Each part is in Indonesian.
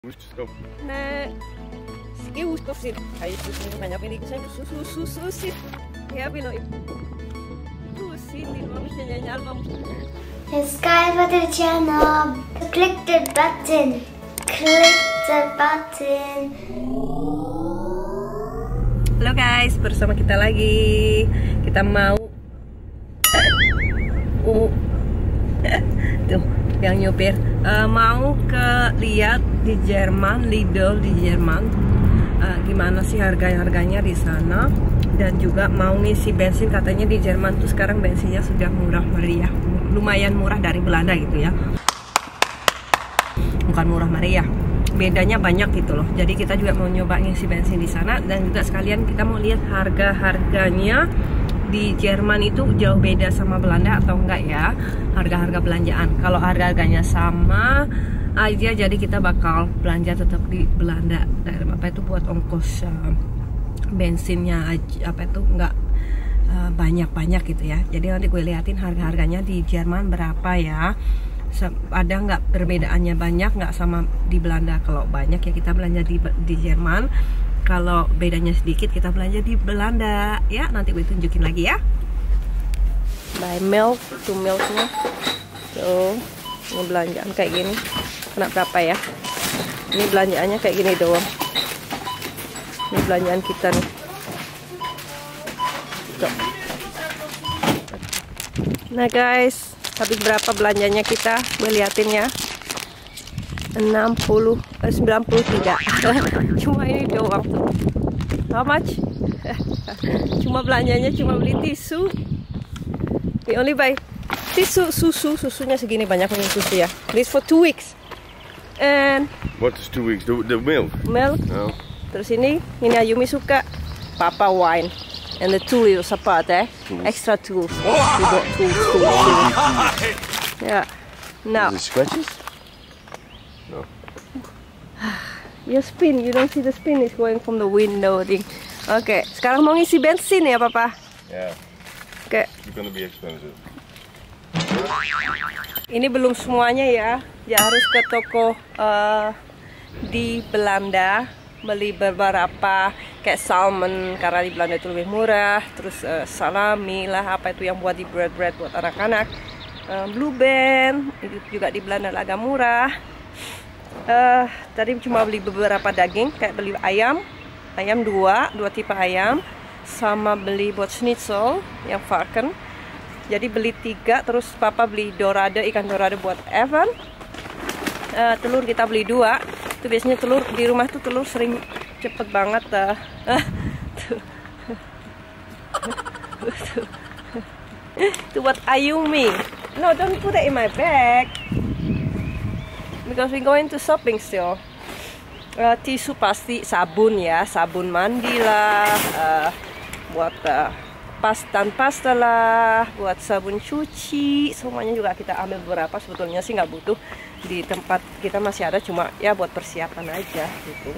Nah, sekiu sih, kayak susu banyak ini saya susu sih, ya bino susu di mau nyanyi album. Subscribe to the channel. Click the button. Click the button. Halo guys, bersama kita lagi. Kita mau tuh yang nyupir mau ke lihat di Jerman, Lidl di Jerman, gimana sih harganya di sana, dan juga mau ngisi bensin. Katanya di Jerman tuh sekarang bensinnya sudah murah meriah, lumayan murah dari Belanda gitu ya, bukan murah meriah, bedanya banyak gitu loh. Jadi kita juga mau nyoba ngisi bensin di sana, dan juga sekalian kita mau lihat harganya di Jerman itu jauh beda sama Belanda atau enggak ya, harga-harga belanjaan. Kalau harga-harganya sama aja, jadi kita bakal belanja tetap di Belanda. Dan apa itu buat ongkos bensinnya aja, apa itu enggak banyak-banyak gitu ya. Jadi nanti gue liatin harga-harganya di Jerman berapa ya. Ada nggak perbedaannya banyak nggak sama di Belanda? Kalau banyak ya kita belanja di Jerman. Kalau bedanya sedikit kita belanja di Belanda ya. Nanti gue tunjukin lagi ya. Buy milk, tuh milknya tuh, ini belanjaan kayak gini. Kena berapa ya? Ini belanjaannya kayak gini doang. Ini belanjaan kita nih tuh. Nah guys, habis berapa belanjanya kita? Gue liatin ya. 93. Cuma ini doang tuh. How much? Cuma belanjanya cuma beli tisu. We only buy tisu, susunya segini banyaknya susu ya. This for 2 weeks. And what is 2 weeks? The milk? Milk. No. Terus ini Ayumi suka Papa wine. And the tools apa Tools. Extra tools. We got tools. Yeah. Now. Is it scratches? No. You spin, you don't see the spin is going from the window thing. Oke, sekarang mau ngisi bensin ya Papa? Yeah. Oke. It's gonna be expensive. Ini belum semuanya ya. Ya harus ke toko di Belanda beli beberapa kayak salmon karena di Belanda itu lebih murah. Terus salami lah, apa itu yang buat di bread buat anak-anak. Blue Band itu juga di Belanda agak murah. Tadi cuma beli beberapa daging, kayak beli ayam dua tipe ayam, sama beli buat schnitzel yang Falken. Jadi beli 3, terus Papa beli dorade, ikan dorade buat Evan. Telur kita beli 2. Itu biasanya telur di rumah tuh telur sering cepet banget itu buat Ayumi. No, don't put it in my bag. Because we going to shopping still. Tisu pasti, sabun ya, sabun mandi lah, buat pasta lah, buat sabun cuci, semuanya juga kita ambil beberapa. Sebetulnya sih nggak butuh, di tempat kita masih ada, cuma ya buat persiapan aja gitu.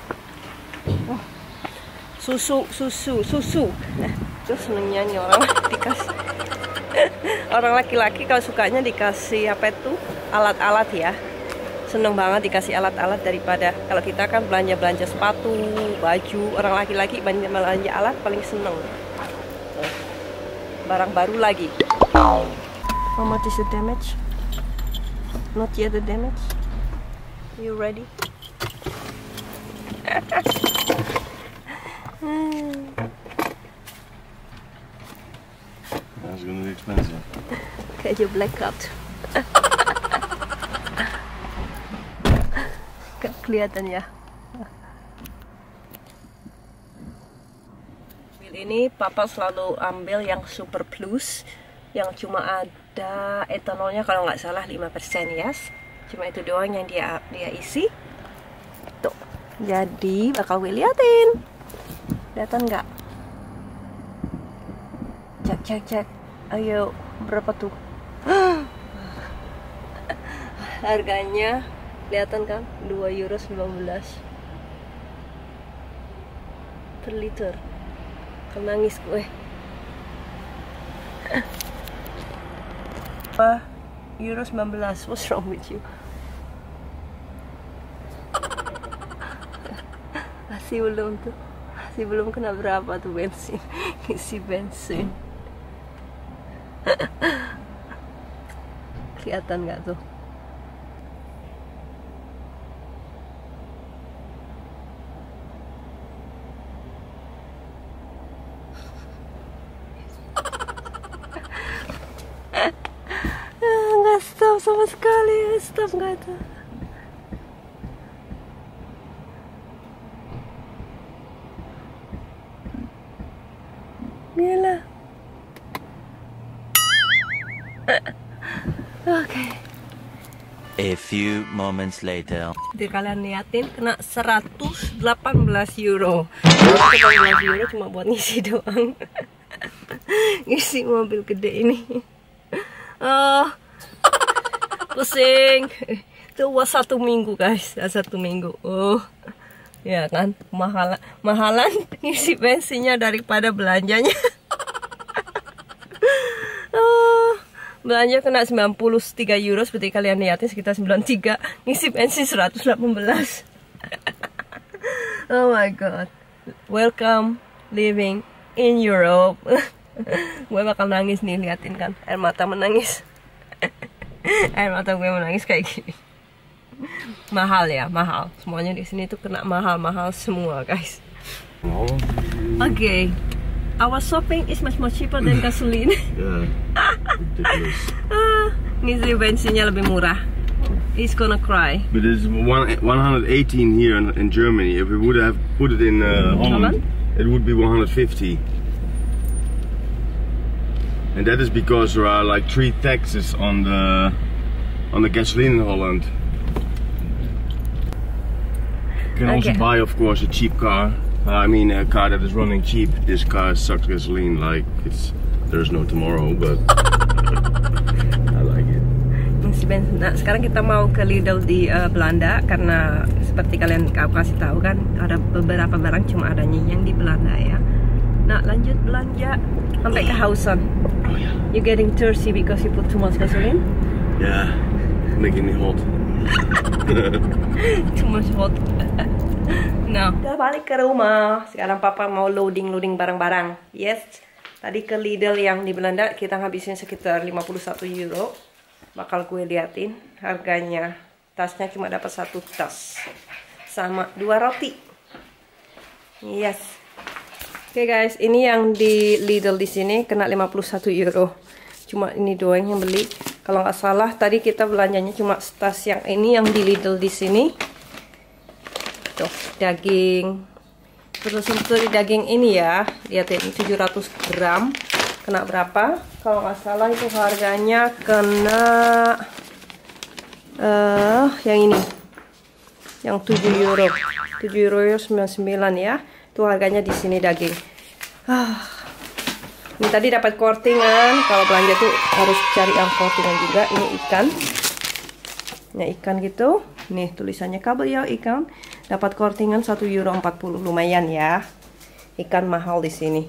Susu. Terus senengnya nih orang dikasih orang laki-laki kalau sukanya dikasih apa itu alat-alat ya. Seneng banget dikasih alat-alat daripada kalau kita kan belanja sepatu, baju. Orang laki-laki belanja alat paling seneng. Barang baru lagi. How much is the damage? Not yet the damage. You ready? That's gonna be expensive. Kayak blackout. Gak kelihatan ya. Ini Papa selalu ambil yang super plus, yang cuma ada etanolnya kalau nggak salah 5% yes. Cuma itu doang yang dia isi. Tuh. Jadi bakal gue liatin. Kelihatan nggak? Cek. Ayo, berapa tuh? Harganya kelihatan kan? €2.19 per liter. Nangis gue. €19. What's wrong with you? Masih belum tuh. Masih belum kena berapa tuh bensin. Isi bensin. Kelihatan nggak tuh? Nggak stop sama sekali. Stop nggak tuh? Gila. Oke. A few moments later. Jadi kalian liatin kena 118 euro. 118 euro cuma buat ngisi doang. Ngisi mobil gede ini. Pusing. Itu was 1 minggu guys, 1 minggu. Ya kan, mahalan ngisi bensinnya daripada belanjanya. Belanja kena 93 euro, seperti kalian lihatin sekitar 93, ngisi bensin 118. Oh my god. Welcome living in Europe. Gue bakal nangis nih, liatin kan, air mata menangis. Air mata gue menangis kayak gini. Mahal ya, mahal. Semuanya di sini tuh kena mahal-mahal semua, guys. Okay. Our shopping is much more cheaper than gasoline. Yeah. Ridiculous. Ngisi bensinnya lebih murah. He's gonna cry. But it's 118 here in Germany. If we would have put it in Holland, it would be 150. And that is because there are like 3 taxes on the gasoline in Holland. You can also buy, of course, a cheap car. I mean, a car that is running cheap. This car sucks gasoline like there's no tomorrow, but I like it. Nah, sekarang kita mau ke Lidl di Belanda karena seperti kalian kasih tahu kan, ada beberapa barang cuma adanya yang di Belanda ya. Nah, lanjut belanja sampai kehausan. Oh yeah. You getting thirsty because you put too much gasoline? Yeah, making me hot. Too much hot. Nah, udah balik ke rumah. Sekarang papa mau loading barang-barang. Yes, tadi ke Lidl yang di Belanda kita ngabisin sekitar 51 euro. Bakal gue liatin harganya. Tasnya cuma dapat 1 tas sama 2 roti. Yes. Oke guys, ini yang di Lidl di sini kena 51 euro. Cuma ini doang yang beli. Kalau nggak salah tadi kita belanjanya cuma tas yang ini yang di Lidl di sini. Tuh, daging. Terus untuk daging ini ya, lihatin 700 gram. Kena berapa? Kalau nggak salah itu harganya kena yang ini. Yang 7 euro. 7 euro 99 ya. Itu harganya di sini daging. Ini tadi dapat kortingan. Kalau belanja tuh harus cari yang kortingan juga. Ini ikan. Nah, ikan gitu. Nih tulisannya kabeljauh ikan. Dapat kortingan 1 euro 40, lumayan ya. Ikan mahal di sini.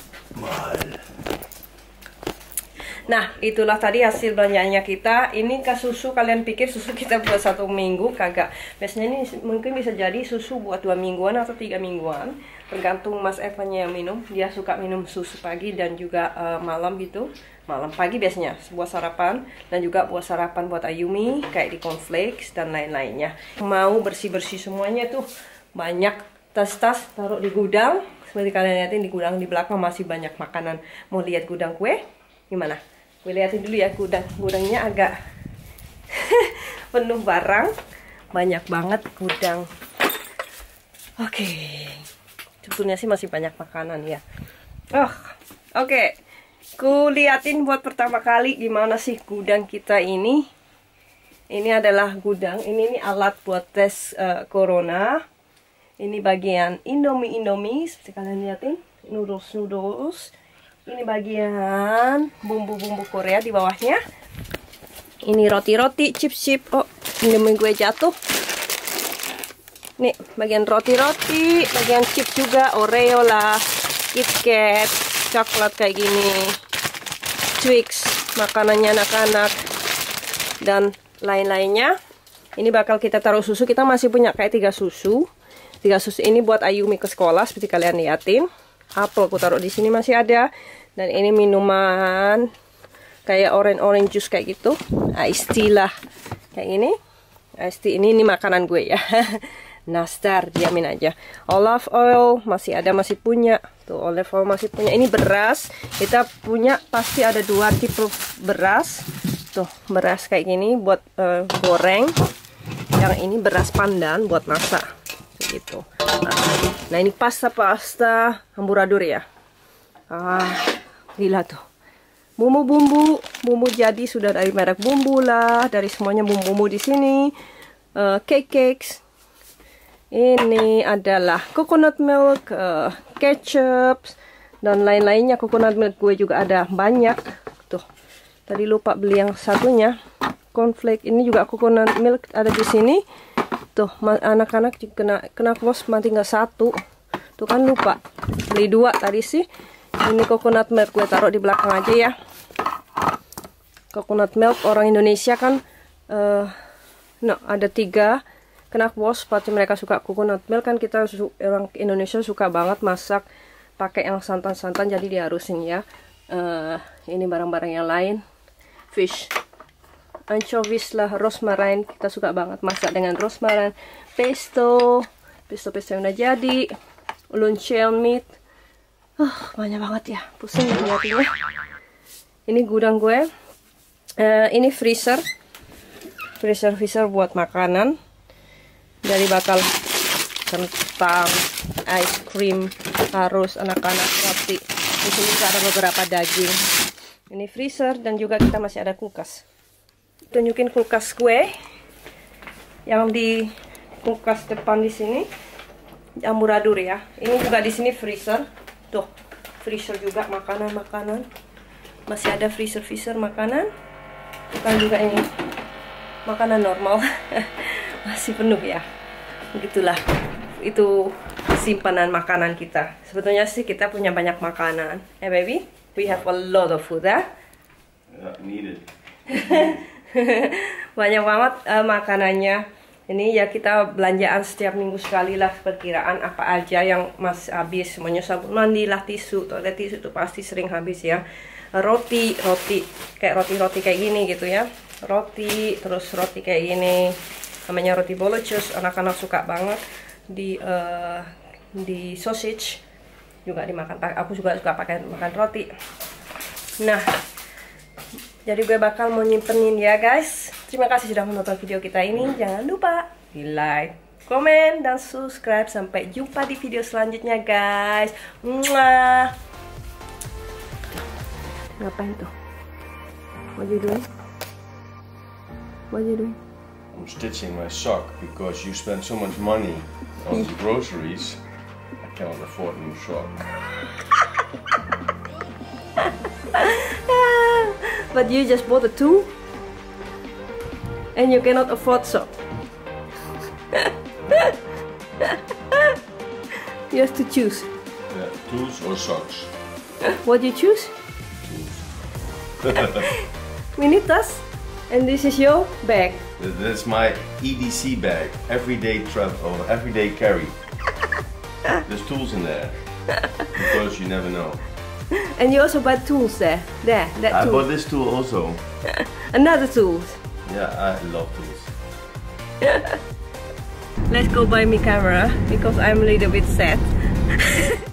Nah, itulah tadi hasil belanjaannya kita. Ini ke susu, kalian pikir susu kita buat 1 minggu? Kagak. Biasanya ini mungkin bisa jadi susu buat 2 mingguan atau 3 mingguan. Tergantung Mas Evannya yang minum. Dia suka minum susu pagi dan juga malam gitu. Malam pagi biasanya buat sarapan. Dan juga buat sarapan buat Ayumi. Kayak di cornflakes dan lain-lainnya. Mau bersih-bersih semuanya tuh. Banyak tas-tas taruh di gudang. Seperti kalian lihatin di gudang di belakang masih banyak makanan. Mau lihat gudang kue? Gimana? Gue liatin dulu ya gudangnya agak penuh barang, banyak banget gudang. Oke. Sebetulnya sih masih banyak makanan ya. Oke. Ku liatin buat pertama kali gimana sih gudang kita ini. Ini adalah gudang. Ini alat buat tes corona. Ini bagian Indomie seperti kalian liatin, noodles. Ini bagian bumbu-bumbu Korea di bawahnya. Ini roti-roti, chip-chip. Oh, Indomie gue jatuh. Nih, bagian roti-roti, bagian chip juga, Oreo lah, KitKat, coklat kayak gini, Twix, makanannya anak-anak, dan lain-lainnya. Ini bakal kita taruh susu. Kita masih punya kayak 3 susu. 3 susu ini buat Ayumi ke sekolah seperti kalian liatin. Apel aku taruh di sini masih ada. Dan ini minuman kayak orange juice kayak gitu. Iced tea lah. Kayak ini. Iced tea ini makanan gue ya. Nastar, diamin aja. Olive oil masih ada, masih punya. Tuh, olive oil masih punya. Ini beras. Kita punya pasti ada 2 tipe beras. Tuh, beras kayak gini buat goreng. Yang ini beras pandan buat masak. Gitu. Nah, ini pasta amburador ya. Gila tuh. Bumbu jadi sudah dari merek bumbu lah, dari semuanya bumbu di sini. Cakes. Ini adalah coconut milk, ketchup dan lain-lainnya. Coconut milk gue juga ada banyak. Tuh. Tadi lupa beli yang satunya. Cornflake ini juga coconut milk ada di sini. Tuh, anak-anak kena kos tinggal 1. Tuh kan lupa beli 2 tadi sih. Ini coconut milk gue taruh di belakang aja ya. Coconut milk orang Indonesia kan ada 3 kena kos, pasti mereka suka coconut milk kan. Kita orang Indonesia suka banget masak pakai yang santan-santan, jadi diharusin ya. Ini barang-barang yang lain, fish, anchovies lah, rosemary, kita suka banget masak dengan rosemary. Pesto yang udah jadi, luncheon meat. Banyak banget ya, pusing lihatnya. Ini gudang gue. Ini freezer buat makanan. Jadi bakal kentang, ice cream, harus anak-anak roti. Di sini juga ada beberapa daging. Ini freezer dan juga kita masih ada kulkas. Tunjukin kulkas gue yang di kulkas depan di sini, amburador ya. Ini juga di sini freezer. Tuh, freezer juga makanan. Masih ada freezer makanan. Bukan juga ini makanan normal. Masih penuh ya. Begitulah. Itu simpanan makanan kita. Sebetulnya sih kita punya banyak makanan. Baby, we have a lot of food, ya? Yeah, needed. Banyak banget makanannya. Ini ya kita belanjaan setiap minggu sekali lah, perkiraan apa aja yang masih habis. Semuanya sabun mandi lah, tisu, toilet tisu itu pasti sering habis ya. Roti kayak roti kayak gini gitu ya. Roti, terus roti kayak gini. Namanya roti bolocos, anak-anak suka banget. Di sausage juga dimakan. Aku juga suka makan roti. Nah, jadi gue bakal mau nyimpenin ya guys. Terima kasih sudah menonton video kita ini. Jangan lupa di like, komen, dan subscribe. Sampai jumpa di video selanjutnya guys. Mwah. Ngapain tuh? What you doing? I'm stitching my sock because you spend so much money on the groceries. I cannot afford a new sock. But you just bought a tool and you cannot afford sock. You have to choose. Yeah, tools or socks? What do you choose? We need this. And this is your bag. That's my EDC bag. Everyday travel, everyday carry. There's tools in there. Because you never know. And you also buy tools there. That I tool. bought this tool also. Another tool. Yeah, I love tools. Let's go buy me camera because I'm a little bit sad.